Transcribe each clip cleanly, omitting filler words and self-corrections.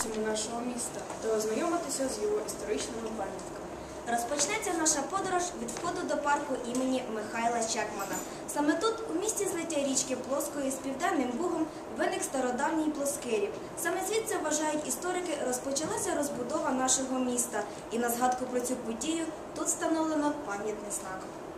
околицями нашого міста та ознайомитися з його історичними пам'ятками. Розпочнеться наша подорож від входу до парку імені Михайла Чекмана. Саме тут, у місті злиття річки Плоскої з Південним Бугом, виник стародавній Плоскирів. Саме звідси, вважають історики, розпочалася розбудова нашого міста. І на згадку про цю подію тут встановлено пам'ятний знак.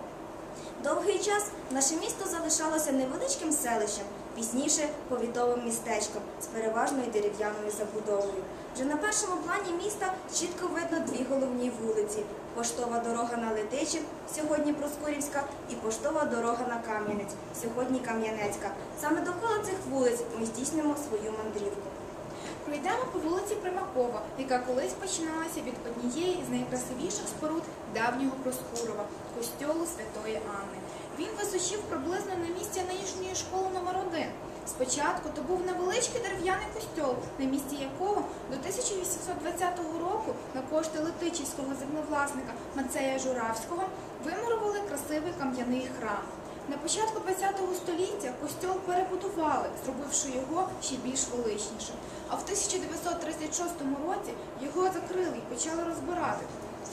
Довгий час наше місто залишалося невеличким селищем, пізніше повітовим містечком з переважною дерев'яною забудовою. Вже на першому плані міста чітко видно дві головні вулиці – Поштова дорога на Летичів, сьогодні Проскурівська, і Поштова дорога на Кам'янець, сьогодні Кам'янецька. Саме довкола цих вулиць ми здійснимо свою мандрівку. Пройдемо по вулиці Примакова, яка колись починалася від однієї з найкрасивіших споруд давнього Проскурова – костьолу Святої Анни. Він височив приблизно на місці нинішньої школи номер 1. Спочатку то був невеличкий дерев'яний костьол, на місці якого до 1820 року на кошти летичівського землевласника Мацея Журавського вимурували красивий кам'яний храм. На початку ХХ століття костьол перебудували, зробивши його ще більш величнішим. А в 1936 році його закрили і почали розбирати. В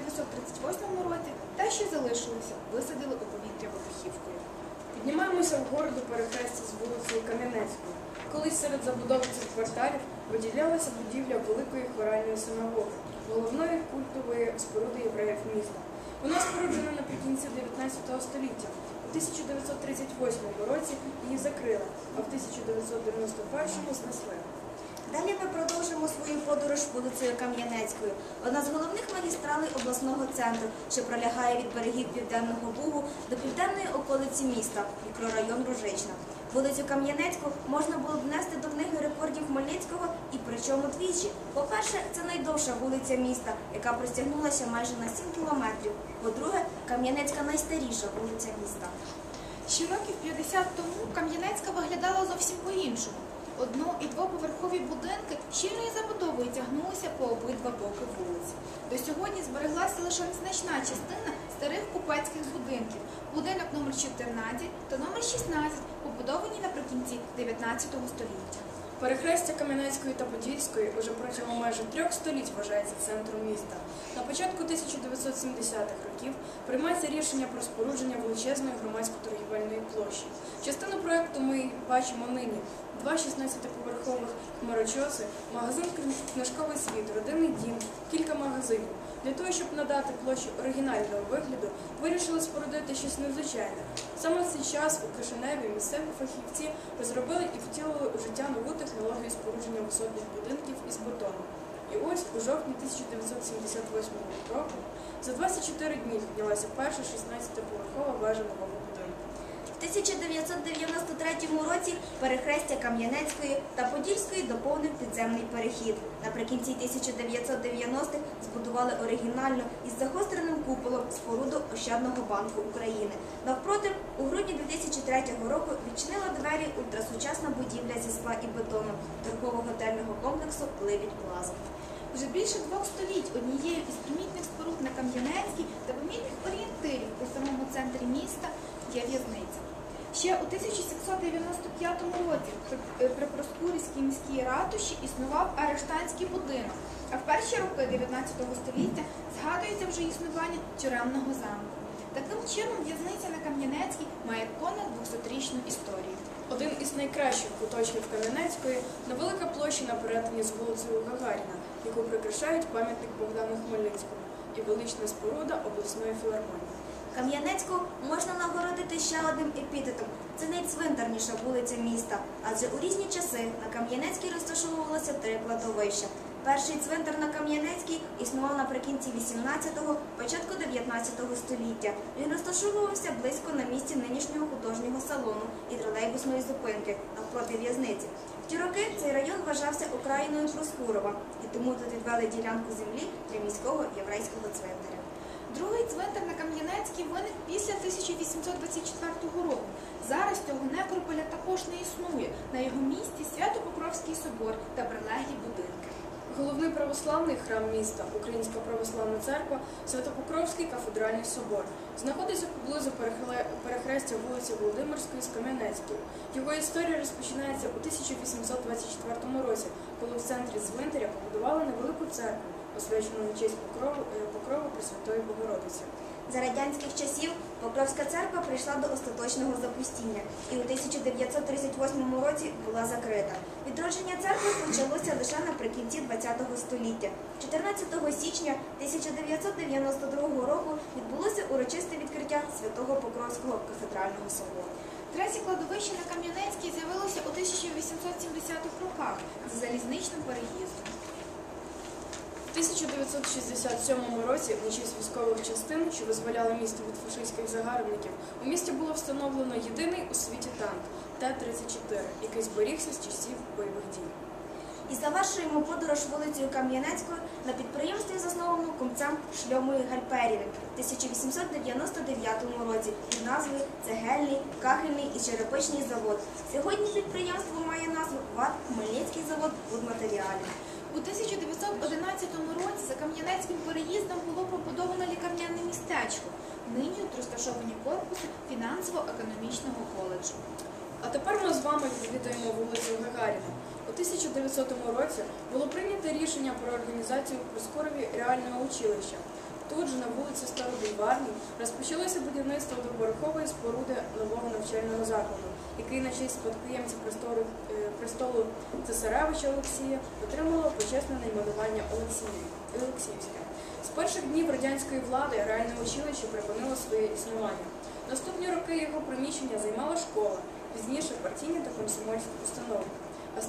1938 році те, що залишилося, висадили у повітря вибухівкою. Піднімаємося вгору до перехрестя з вулицею Кам'янецькою. Колись серед забудов цих кварталів виділялася будівля великої хоральної синагоги, головної культової споруди євреїв міста. Вона споруджена наприкінці 19 століття. У 1938 році її закрили, а в 1991 знесли. Далі ми продовжимо свою подорож вулицею Кам'янецькою, одна з головних магістралей обласного центру, що пролягає від берегів Південного Бугу до південної околиці міста, мікрорайон Ружична. Вулицю Кам'янецьку можна було б внести до книги рекордів Хмельницького, і причому двічі. По-перше, це найдовша вулиця міста, яка простягнулася майже на 7 кілометрів. По-друге, Кам'янецька найстаріша вулиця міста. Ще років 50 тому Кам'янецька виглядала зовсім по-іншому. Одно- і двоповерхові будинки щільною забудовою тягнулися по обидва боки вулиці. До сьогодні збереглася лише незначна частина старих купецьких будинків. Будинок номер 14 та номер 16 побудовані наприкінці 19 століття. Перехрестя Кам'янецької та Подільської уже протягом майже 3 століть вважається центром міста. На початку 1970-х років приймається рішення про спорудження величезної громадсько-торгівельної площі. Частину проєкту ми бачимо нині. 2 16-поверхових хмарочоси, магазин «Книжковий світ», родинний дім, кілька магазинів. Для того, щоб надати площі оригінального вигляду, вирішили спорудити щось незвичайне. Саме в цей час у Кишиневі місцеві фахівці розробили і втілили у життя нову технологію спорудження висотних будинків із бетону. І ось у жовтні 1978 року за 24 дні піднялася перша 16-поверхова вежа нового будинку. В 1993 році перехрестя Кам'янецької та Подільської доповнив підземний перехід. Наприкінці 1990-х збудували оригінальну із загостреним куполом споруду Ощадного банку України. Навпроти, у грудні 2003 року відчинила двері ультрасучасна будівля зі скла і бетону торгово-готельного комплексу «Ливідь Плаза». Вже більше 2 століть однією із примітних споруд на Кам'янецькій та помітних орієнтирів у самому центрі міста є в'язниця. Ще у 1795 році при Проскурівській міській ратуші існував арештанський будинок, а в перші роки 19 століття згадується вже існування тюремного замку. Таким чином, в'язниця на Кам'янецькій має понад 200-річну історію. Один із найкращих куточків Кам'янецької – невелика площа на перетині з вулицею Гагаріна, яку прикрашають пам'ятник Богдану Хмельницькому і велична споруда обласної філармонії. Кам'янецьку можна нагородити ще одним епітетом – це найцвинтарніша вулиця міста, адже у різні часи на Кам'янецькій розташовувалося 3 кладовища. Перший цвинтар на Кам'янецькій існував наприкінці 18-го, початку 19-го століття. Він розташовувався близько на місці нинішнього художнього салону і тролейбусної зупинки навпроти в'язниці. В ті роки цей район вважався окраїною Проскурова, і тому тут відвели ділянку землі для міського єврейського цвинтаря. Другий цвинтар на Кам'янецькій виник після 1824 року. Зараз цього некрополя також не існує. На його місці Свято-Покровський собор та прилеглі будинки. Головний православний храм міста, Українська православна церква, Святопокровський кафедральний собор, знаходиться поблизу перехрестя вулиці Володимирської з Кам'янецькою. Його історія розпочинається у 1824 році, коли в центрі Звинтаря побудували невелику церкву, освячену на честь покрову Пресвятої Богородиці. За радянських часів Покровська церква прийшла до остаточного запустіння і у 1938 році була закрита. Відродження церкви почалося лише наприкінці ХХ століття. 14 січня 1992 року відбулося урочисте відкриття Святого Покровського кафедрального собору. Третє кладовище на Кам'янецькій з'явилося у 1870-х роках за залізничним переїздом. У 1967 році на честь військових частин, що визволяли місто від фашистських загарбників, у місті було встановлено єдиний у світі танк Т-34, який зберігся з часів бойових дій. І завершуємо подорож вулицею Кам'янецькою на підприємстві, заснованому купцем Шльомою Гальперівим в 1899 році під назвою «Цегельний, кахельний і черепичний завод». Сьогодні підприємство має назву ВАТ «Хмельницький завод будматеріалів». У 1911 році за Кам'янецьким переїздом було побудовано лікарняне містечко. Нині тут розташовані корпуси фінансово-економічного коледжу. А тепер ми з вами відвідаємо вулицю Гагаріна. У 1900 році було прийнято рішення про організацію в Проскурові реального училища. Тут же на вулиці Старобульварній розпочалося будівництво двоповерхової споруди нового навчального закладу, який на честь спадкоємця престолу цесаревича Олексія отримало почесне найменування Олексіївське. З перших днів радянської влади реальне училище припинило своє існування. Наступні роки його приміщення займала школа, пізніше партійні та комсомольські установи, а з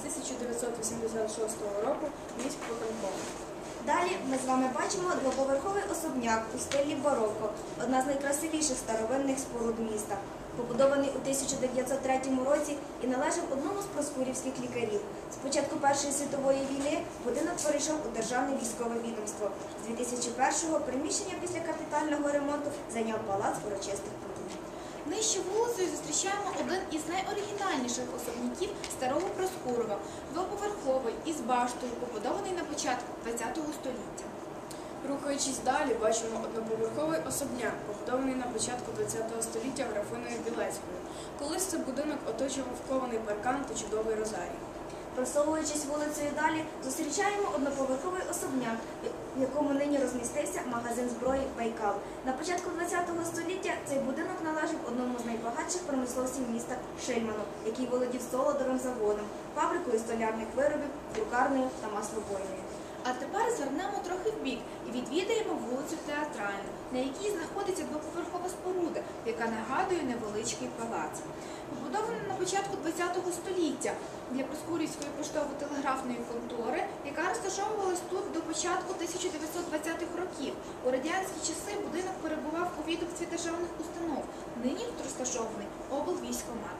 1986 року міськвиконком. Далі ми з вами бачимо двоповерховий особняк у стилі бароко, одна з найкрасивіших старовинних споруд міста. Побудований у 1903 році і належав одному з проскурівських лікарів. З початку Першої світової війни будинок перейшов у Державне військове відомство. З 2001-го приміщення після капітального ремонту зайняв палац урочистих подій. Нижче вулицею зустрічаємо один із найоригінальніших особняків старого Проскурова – двоповерховий із баштою, побудований на початку ХХ століття. Рухаючись далі, бачимо одноповерховий особняк, побудований на початку ХХ століття графиною Білецькою. Колись цей будинок оточував кований паркан та чудовий розарій. Просовуючись вулицею далі, зустрічаємо одноповерховий особняк, в якому нині розмістився магазин зброї «Байкал». На початку ХХ століття цей будинок належав одному з найбагатших промисловців міста Шильману, який володів солодовим заводом, фабрикою столярних виробів, друкарнею та маслобойнею. А тепер звернемо трохи вбік і відвідаємо вулицю Театральну, на якій знаходиться двоповерхова споруда, яка нагадує невеличкий палац. Побудована на початку ХХ століття для Проскурівської поштово-телеграфної контори, яка розташовувалась тут до початку 1920-х років. У радянські часи будинок перебував у відомстві державних установ. Нині тут розташований облвійськкомат.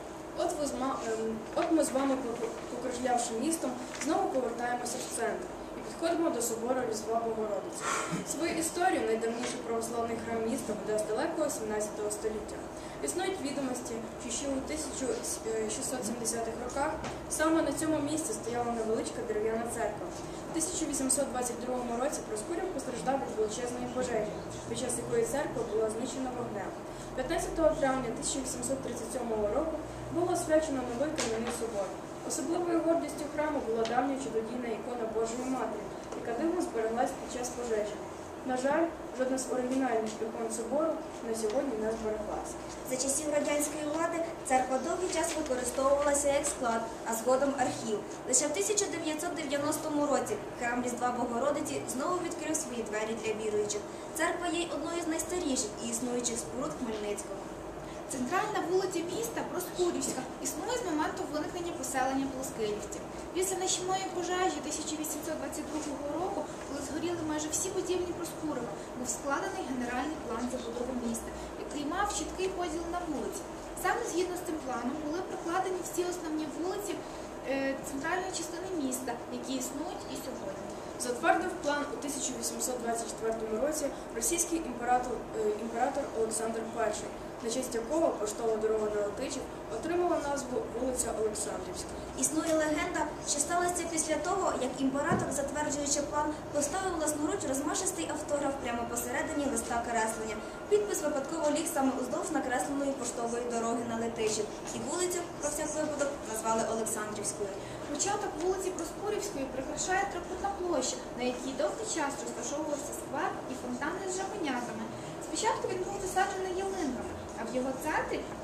От ми з вами, покружлявши містом, знову повертаємося в центр і підходимо до собору Різдва Богородиці. Свою історію найдавніший православний храм міста веде з далекого 17 століття. Існують відомості, що ще у 1670-х роках саме на цьому місці стояла невеличка дерев'яна церква. У 1822 році Проскурів постраждав від величезної пожежі, під час якої церква була знищена вогнем. 15 травня 1837 року було освячено новий кам'яний собор. Особливою гордістю храму була давня чудодійна ікона Божої Матері, яка дивно збереглась під час пожежі. На жаль, жодна з оригінальних ікон собору на сьогодні не збереглася. За часів радянської влади церква довгий час використовувалася як склад, а згодом архів. Лише в 1990 році храм Різдва Богородиці знову відкрив свої двері для віруючих. Церква є одною з найстаріших і існуючих споруд Хмельницького. Центральна вулиця міста, Проскурівська, існує з моменту виникнення поселення плоскирівців. Після нищівної пожежі 1822 року, коли згоріли майже всі будівлі Проскурова, був складений генеральний план забудови міста, який мав чіткий поділ на вулиці. Саме згідно з цим планом були прокладені всі основні вулиці центральної частини міста, які існують і сьогодні. Затвердив план у 1824 році російський імператор Олександр І. на честь якого поштова дорога на Летичів отримала назву вулиця Олександрівська. Існує легенда, що сталося після того, як імператор, затверджуючи план, поставив власноруч розмашистий автограф прямо посередині листа креслення. Підпис випадково ліг саме уздовж накресленої поштової дороги на Летичів, і вулицю, про всяк випадок, назвали Олександрівською. Початок вулиці Проскурівської прикрашає трикутна площа, на якій довгий час розташовувався сквер і фонтани з жабенятами. Спочатку він був засаджений ялинками, а в його центрі в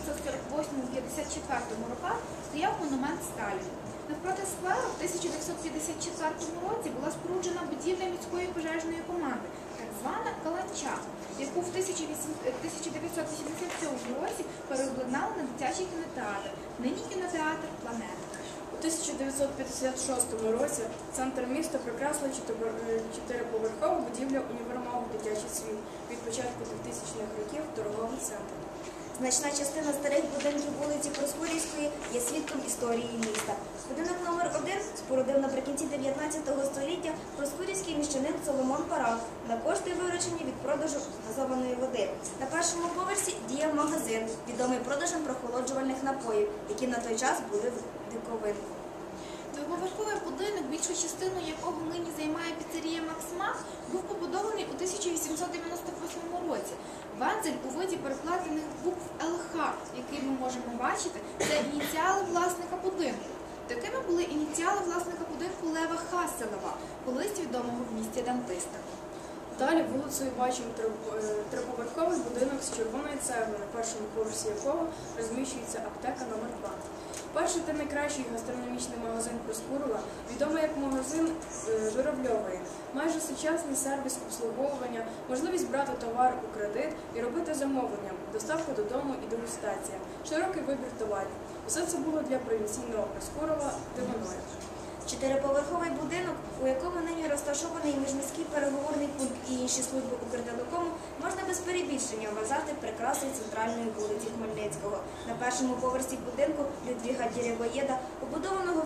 1948-54 роках стояв монумент Сталіну. Навпроти скверу в 1954 році була споруджена будівля міської пожежної команди, так звана Каланча, яку в 1987 році переобладнали на дитячий кінотеатр, нині кінотеатр «Планета». У 1956 році центр міста прикрасила чотириповерхова будівля універмагу «Дитячий світ», від початку 2000-х років торговий центр. Значна частина старих будинків вулиці Проскурівської є свідком історії міста. Будинок номер 1 спорудив наприкінці 19 століття проскурівський міщанин Соломон Парах на кошти, виручені від продажу газованої води. На першому поверсі діяв магазин, відомий продажем прохолоджувальних напоїв, які на той час були в диковинку. Двоповерховий будинок, більшу частину якого нині займає піцерія «Максмак», був побудований у 1898 році. Вензель у виді перекладених букв ЛХ, які ми можемо бачити, це ініціали власника будинку. Такими були ініціали власника будинку Лева Хаселева, колись відомого в місті дантиста. Далі вулицею бачимо триповерховий будинок з червоної цегли, на першому поверсі якого розміщується аптека номер 2. Перший та найкращий гастрономічний магазин Проскурова, відомий як магазин Журавльової, майже сучасний сервіс обслуговування, можливість брати товар у кредит і робити замовлення, доставка додому і дегустація, широкий вибір товарів. Усе це було для провінційного Проскурова дивиною. Чотириповерховий будинок, у якому нині розташований міжміський переговорний пункт і інші служби Укртелекому, можна без перебільшення вважати прикрасою центральної вулиці Хмельницького. На першому поверсі будинку Людвіга Дєревоєда, побудованого в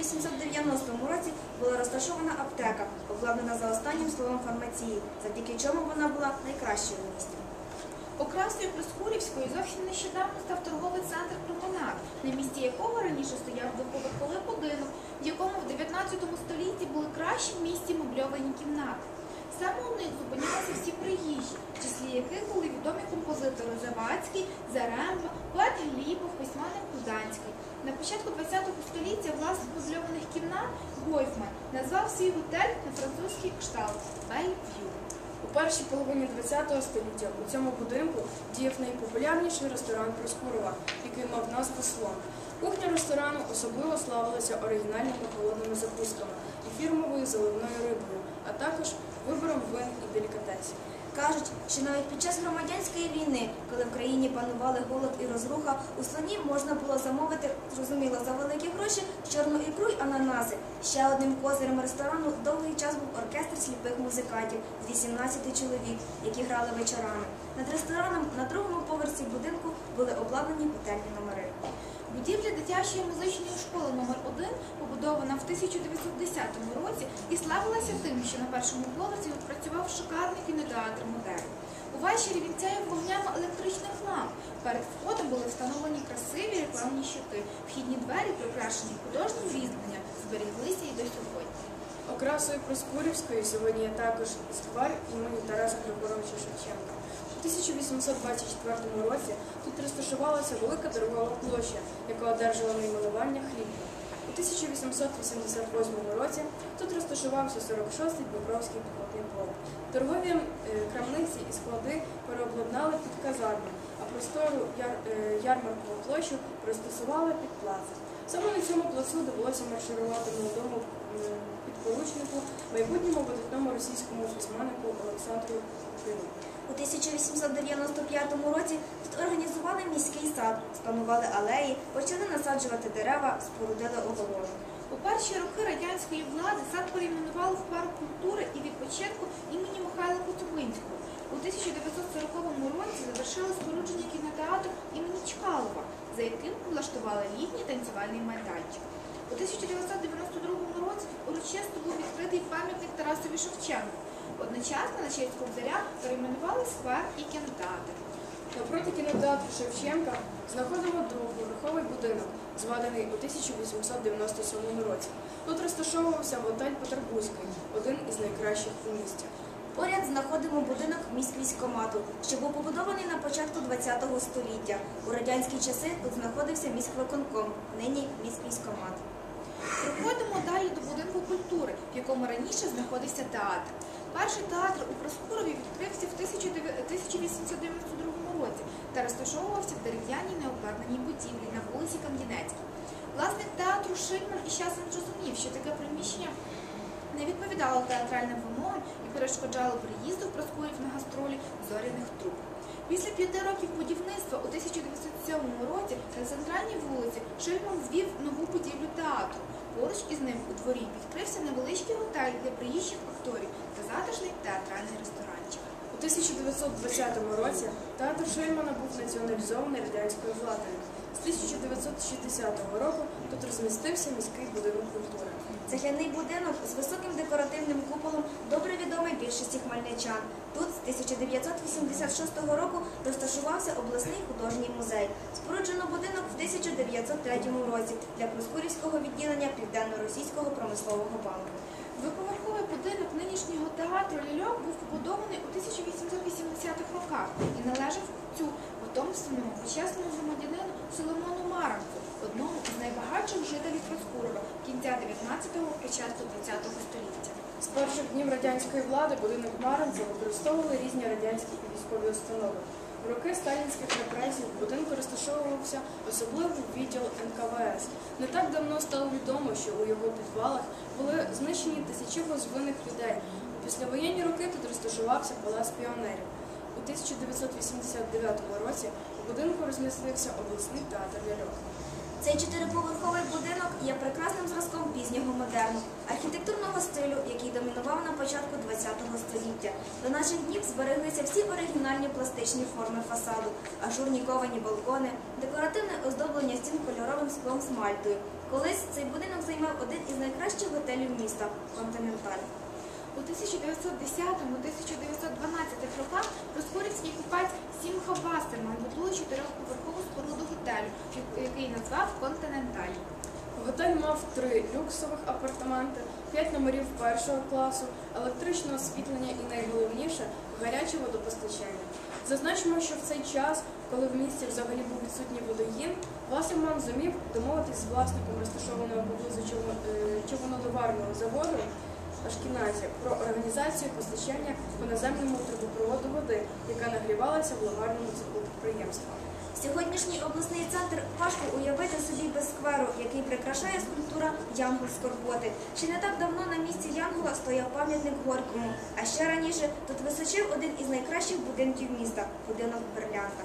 1890 році, була розташована аптека, обладнана за останнім словом фармації, завдяки чому вона була найкращою в місті. Окрасою Проскурівської зовсім нещодавно став торговий центр «Променад», на місці якого раніше стояв двоповерховий будинок, в якому в 19 столітті були кращі в місті мебльовані кімнати. Саме у них зупинялися всі приїжджі, в числі яких були відомі композитори Завадський, Заремба, поет Глібов, письменник Куданський. На початку ХХ століття власник мебльованих кімнат Гойфман назвав свій готель на французький кшталт «Бельв'ю». У першій половині ХХ століття у цьому будинку діяв найпопулярніший ресторан Проскурова, який мав назву «Слон». Кухня ресторану особливо славилася оригінальними холодними закусками і фірмовою заливною рибою, а також вибором вин і делікатесів. Кажуть, що навіть під час громадянської війни, коли в країні панували голод і розруха, у Слоні можна було замовити, зрозуміло, за великі гроші, чорну ікру й ананаси. Ще одним козирем ресторану довгий час був оркестр сліпих музикантів з 18 чоловік, які грали вечорами. Над рестораном на другому поверсі будинку були обладнані готельні номери. Будівля дитячої музичної школи номер 1 побудована в 1910 році і славилася тим, що на першому поверсі працював шикарний кінотеатр «Модерн». Увечері він сяяв вогнями електричних ламп. Перед входом були встановлені красиві рекламні щити. Вхідні двері, прикрашені художнім різьбленням, зберіглися і до сьогодні. Окрасою Проскурівської сьогодні є також сквер імені Тараса Григоровича Шевченка. У 1824 році тут розташувалася велика торгова площа, яка одержала найменування Хлібна. У 1888 році тут розташувався 46-й Дніпровський піхотний полк. Торгові крамниці і склади переобладнали під казарму, а простору ярмаркову площу пристосували під плац. Саме на цьому плацу довелося марширувати молодому підполучнику, майбутньому видатному російському письменнику Олександру Куліну. У 1895 році тут організували міський сад, спланували алеї, почали насаджувати дерева, спорудили огорожу. У перші роки радянської влади сад перейменували в парк культури і відпочинку імені Михайла Коцюбинського. У 1940 році завершили спорудження кінотеатру імені Чкалова, за яким влаштували літній танцювальний майданчик. У 1992 році урочисто був відкритий пам'ятник Тарасові Шевченку. Одночасно на честь Кобзаря перейменували сквер і кінотеатр. Напроти кінотеатру Шевченка знаходимо двоповерховий будинок, зведений у 1897 році. Тут розташовувався готель Петербурзький, один із найкращих у місті. Поряд знаходимо будинок міськвійськкомату, що був побудований на початку ХХ століття. У радянські часи тут знаходився міськвиконком, нині міськвійськкомат. Проходимо далі до будинку культури, в якому раніше знаходився театр. Перший театр у Проскурові відкрився в 1892 році та розташовувався в дерев'яній необладнаній будівлі на вулиці Кам'янецькій. Власник театру Шильман із часом зрозумів, що таке приміщення не відповідало театральним вимогам і перешкоджало приїзду в Проскурів на гастролі зоряних труп. Після 5 років будівництва у 1907 році на центральній вулиці Шильман звів нову будівлю театру. Поруч із ним у дворі відкрився невеличкий готель для приїжджих акторів та затишний театральний ресторанчик. У 1920 році театр Шельмана був націоналізований радянською владою. З 1960 року тут розмістився міський будинок культури. Цегляний будинок з високим декоративним куполом добре відомий більшості хмельничан. Тут з 1986 року розташувався обласний художній музей. Споруджено будинок в 1903 році для Проскурівського відділення Південно-Російського промислового банку. Двоповерховий будинок нинішнього театру «Ляльок» був побудований у 1880-х роках і належав купцю, потомственному почесному громадянину Соломону Маранцу, одному із найбагатших жителів Проскурова кінця 19-го, початку 20-го століття. З перших днів радянської влади будинок Маранця використовували різні радянські і військові установи. В роки сталінських репресій в будинку розташовувався особливий відділ НКВС. Не так давно стало відомо, що у його підвалах були знищені тисячі безвинних людей. У післявоєнні роки тут розташувався Палац піонерів. У 1989 році у будинку розмістився обласний театр «Ляльок». Цей чотириповерховий будинок є прекрасним зразком пізнього модерну, архітектурного стилю, який домінував на початку ХХ століття. До наших днів збереглися всі оригінальні пластичні форми фасаду, ажурні ковані балкони, декоративне оздоблення стін кольоровим склом з мальтою. Колись цей будинок займав один із найкращих готелів міста – «Континенталь». У 1910-1912 роках проскурівський купець Сімха Вассерман будує 4-поверхову споруду готелю, який назвав «Континенталь». Готель мав 3 люксових апартаменти, 5 номерів першого класу, електричне освітлення і, найголовніше, гаряче водопостачання. Зазначимо, що в цей час, коли в місті взагалі був відсутній водогін, Вассерман зумів домовитись з власником розташованого поблизу човноливарного заводу Ашкіназі про організацію постачання по наземному трубопроводу води, яка нагрівалася в ливарному цеху підприємства. Сьогоднішній обласний центр важко уявити собі без скверу, який прикрашає скульптура Янгол Скорботи. Ще не так давно на місці Янгола стояв пам'ятник Горькому, а ще раніше тут височив один із найкращих будинків міста – будинок Берлянта.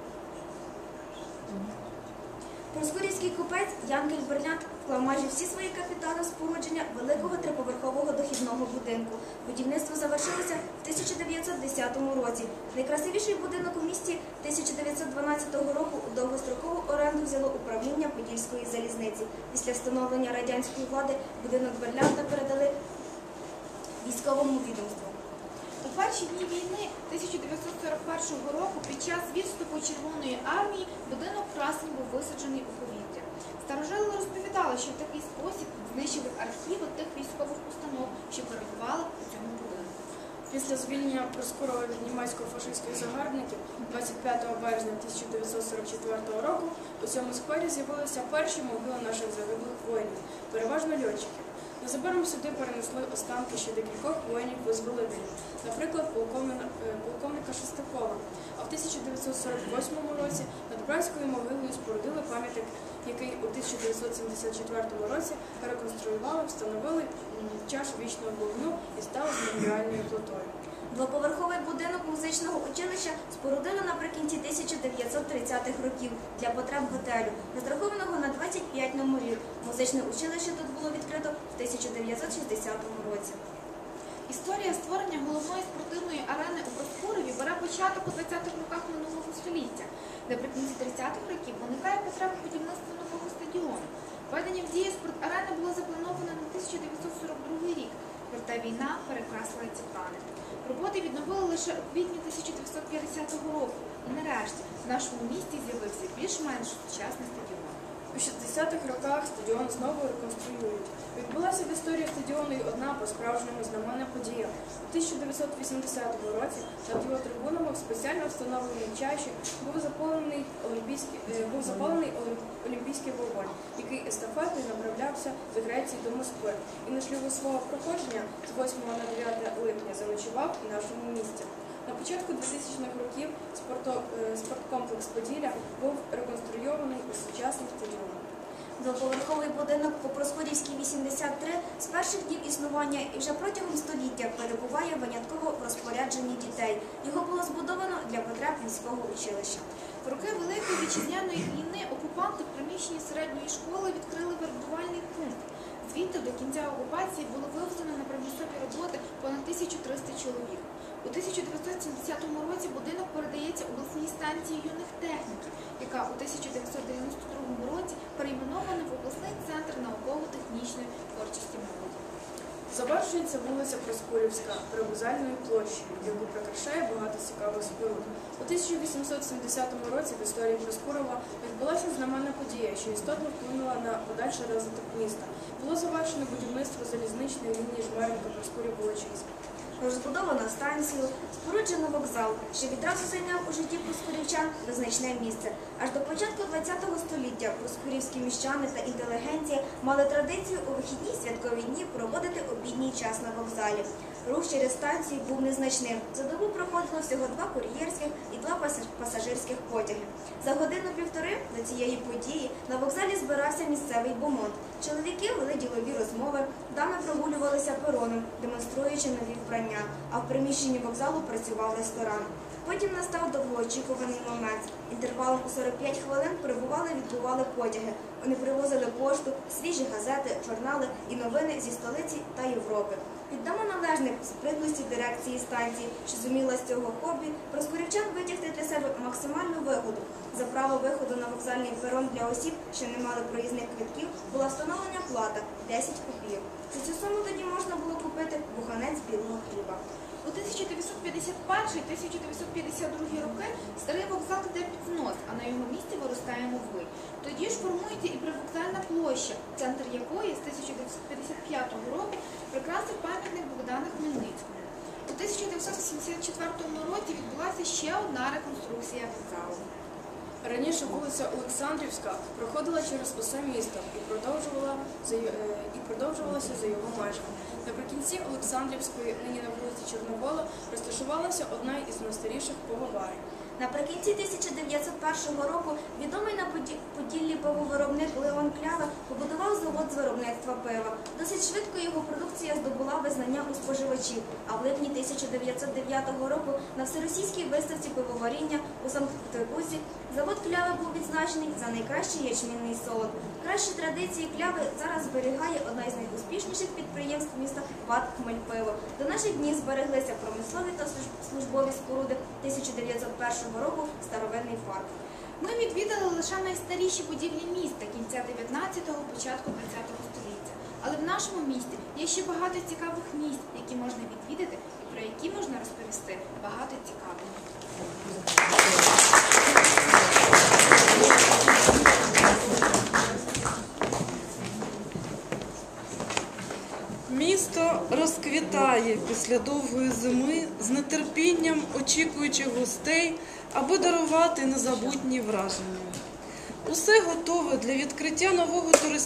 Проскурівський купець Янкель Берлянт вклав майже всі свої капітали в спорудження великого триповерхового дохідного будинку. Будівництво завершилося в 1910 році. Найкрасивіший будинок у місті 1912 року у довгострокову оренду взяло управління Подільської залізниці. Після встановлення радянської влади будинок Берлянта передали військовому відомству. У перші дні війни 1941 року під час відступу Червоної армії будинок Красень був висаджений у повітря. Старожили розповідали, що в такий спосіб знищили архіви тих військових установ, що перебували у цьому будинку. Після звільнення Проскурова від німецько-фашистських загарбників 25 березня 1944 року у цьому сквері з'явилися перші могили наших загиблих воїнів, переважно льотчиків. Незабаром сюди перенесли останки ще декількох воїнів-визволителів, наприклад, полковника Шестакова. А в 1948 році над братською могилою спорудили пам'ятник, який у 1974 році реконструювали, встановили чашу вічного вогню і стали з меморіальною плитою. Двоповерховий будинок музичного училища спорудили наприкінці 1930-х років для потреб готелю, розрахованого на 25 номерів. Музичне училище тут було відкрито в 1960 році. Історія створення головної спортивної арени у Проскурові бере початок у 20-х роках минулого століття. Наприкінці 30-х років виникає потреба будівництва нового стадіону. Введення в дію спортарени було заплановано на 1942 рік. Проте війна перекрасила ці плани. Роботи відновили лише у квітні 1950 року. І нарешті в нашому місті з'явився більш-менш сучасний стадіон. У 60-х роках стадіон знову реконструюють. Відбулася в історії стадіону й одна по-справжньому знаменна подія. У 1980 році над його трибунами в спеціально встановленій чаші був запалений олімпійський вогонь, який естафетою направлявся з Греції до Москви. І на шляху свого проходження з 8 на 9 липня заночував у нашому місті. На початку 2000-х років спорткомплекс «Поділля» був реконструйований у сучасний стадіон. Двоповерховий будинок по Проскурівській, 83 з перших днів існування і вже протягом століття перебуває винятково в розпорядженні дітей. Його було збудовано для потреб військового училища. В роки Великої Вітчизняної війни окупанти в приміщенні середньої школи відкрили вербувальний пункт. Звідти до кінця окупації було вивезено на примусові роботи понад 1300 чоловік. У 1970 році будинок передається обласній станції юних техніків, яка у 1992 році перейменована в обласний центр науково-технічної творчості молоді. Завершується вулиця Проскурівська привокзальною площею, яку прикрашає багато цікавих споруд. У 1870 році в історії Проскурова відбулася знаменна подія, що істотно вплинула на подальший розвиток міста. Було завершено будівництво залізничної лінії Жмеренка-Проскурів-Волочиськ. Розбудовано станцію, споруджено вокзал, що відразу зайняв у житті проскурівчан визначне місце. Аж до початку ХХ століття проскурівські міщани та інтелігенція мали традицію у вихідні святкові дні проводити обідній час на вокзалі. Рух через станцію був незначним. За добу проходило всього 2 кур'єрських і 2 пасажирських потяги. За годину-півтори до цієї події на вокзалі збирався місцевий бомонд. Чоловіки вели ділові розмови, дами прогулювалися пероном, демонструючи нові вбрання, а в приміщенні вокзалу працював ресторан. Потім настав довгоочікуваний момент. Інтервалом у 45 хвилин відбували потяги. Вони привозили пошту, свіжі газети, журнали і новини зі столиці та Європи. Віддамо належне спритності дирекції станції, що зуміла з цього хобі проскурівчан витягти для себе максимальну вигоду. За право виходу на вокзальний перон для осіб, що не мали проїзних квитків, була встановлена плата – 10 копійок. За цю суму тоді можна було купити буханець білого хліба. У 1951-1952 роки старий вокзал йде під знос, а на його місці виростає новий. Тоді ж формується і привокзальна площа, центр якої з 1955 року прикрасив пам'ятник Богдана Хмельницькому. У 1984 році відбулася ще одна реконструкція вокзалу. Раніше вулиця Олександрівська проходила через усе місто і продовжувалася за його межами. Наприкінці Олександрівської, нині на вулиці Чорновола, розташувалася одна із найстаріших пивоварень. Наприкінці 1901 року відомий на Поділлі пивовиробник Леон Клява побудував завод з виробництва пива. Досить швидко його продукція здобула визнання у споживачів, а в липні 1909 року на всеросійській виставці пивоваріння у Санкт-Петербурзі завод Кляви був відзначений за найкращий ячмінний солод. Кращі традиції Кляви зараз зберігає одна із найуспішніших підприємств міста ВАТ «Хмельпиво». До наших днів збереглися промислові та службові споруди 1901 року старовинний парк. Ми відвідали лише найстаріші будівлі міста кінця 19-го, початку 20-го століття. Але в нашому місті є ще багато цікавих місць, які можна відвідати і про які можна розповісти багато цікавого. Місто розквітає після довгої зими, з нетерпінням очікуючи гостей, аби дарувати незабутні враження. Усе готове для відкриття нового туристичного